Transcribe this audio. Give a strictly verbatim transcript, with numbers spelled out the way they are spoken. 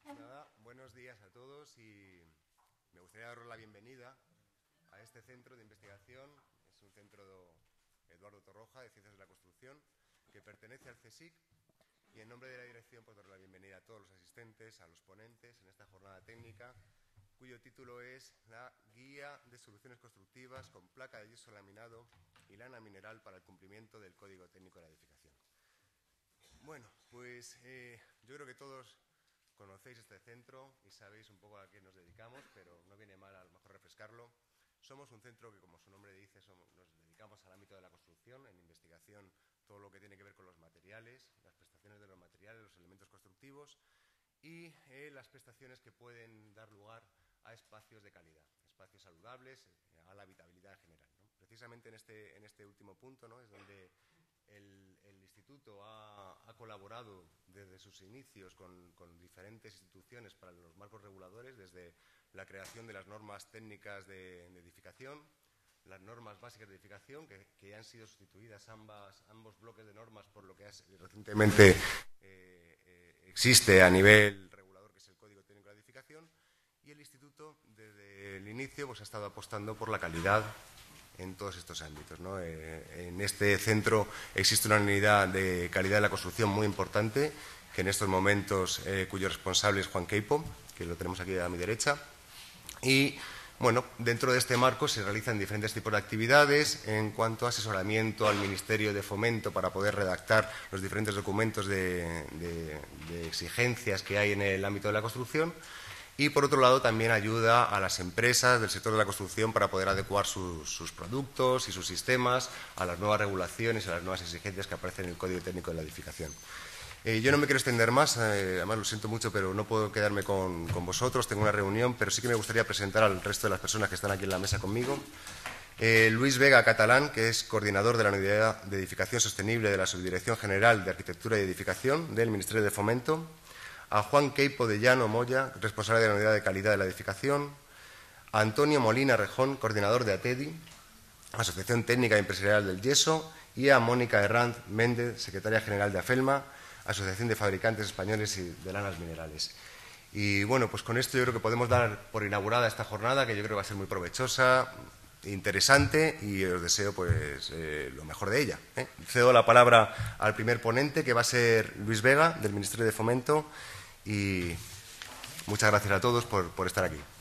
Nada, buenos días a todos y me gustaría daros la bienvenida a este centro de investigación. Es un centro Eduardo Torroja de Ciencias de la Construcción que pertenece al CSIC y en nombre de la dirección pues doy la bienvenida a todos los asistentes, a los ponentes en esta jornada técnica cuyo título es la Guía de Soluciones Constructivas con placa de yeso laminado y lana mineral para el cumplimiento del Código Técnico de la Edificación. Bueno, pues eh, yo creo que todos conocéis este centro y sabéis un poco a qué nos dedicamos, pero no viene mal a lo mejor refrescarlo. Somos un centro que, como su nombre dice, somos, nos dedicamos al ámbito de la construcción, en investigación, todo lo que tiene que ver con los materiales, las prestaciones de los materiales, los elementos constructivos y eh, las prestaciones que pueden dar lugar a espacios de calidad, espacios saludables, eh, a la habitabilidad en general, ¿no? Precisamente en este, en este último punto, ¿no?, es donde el, el Instituto ha, ha colaborado desde sus inicios con, con diferentes instituciones para los marcos reguladores, desde la creación de las normas técnicas de, de edificación, las normas básicas de edificación, que, que han sido sustituidas ambas, ambos bloques de normas por lo que es, recientemente eh, eh, existe a nivel regulador, que es el Código Técnico de la Edificación, y el Instituto desde el inicio pues, ha estado apostando por la calidad en todos estos ámbitos, ¿no? Eh, en este centro existe una unidad de calidad de la construcción muy importante, que en estos momentos, eh, cuyo responsable es Juan Queipo, que lo tenemos aquí a mi derecha. Y, bueno, dentro de este marco se realizan diferentes tipos de actividades en cuanto a asesoramiento al Ministerio de Fomento para poder redactar los diferentes documentos de, de, de exigencias que hay en el ámbito de la construcción. Y, por otro lado, también ayuda a las empresas del sector de la construcción para poder adecuar sus, sus productos y sus sistemas a las nuevas regulaciones y a las nuevas exigencias que aparecen en el Código Técnico de la Edificación. Eh, yo no me quiero extender más, eh, además lo siento mucho, pero no puedo quedarme con, con vosotros, tengo una reunión, pero sí que me gustaría presentar al resto de las personas que están aquí en la mesa conmigo. Eh, Luis Vega Catalán, que es coordinador de la Unidad de Edificación Sostenible de la Subdirección General de Arquitectura y Edificación del Ministerio de Fomento. A Juan Queipo de Llano Moya, responsable de la Unidad de Calidad de la Edificación, a Antonio Molina Rejón, coordinador de ATEDI, Asociación Técnica y Empresarial del Yeso, y a Mónica Herranz Méndez, secretaria general de AFELMA, Asociación de Fabricantes Españoles y de Lanas Minerales. Y bueno, pues con esto yo creo que podemos dar por inaugurada esta jornada, que yo creo que va a ser muy provechosa, interesante, y os deseo pues eh, lo mejor de ella, ¿eh? Cedo la palabra al primer ponente, que va a ser Luis Vega, del Ministerio de Fomento, y muchas gracias a todos por, por estar aquí.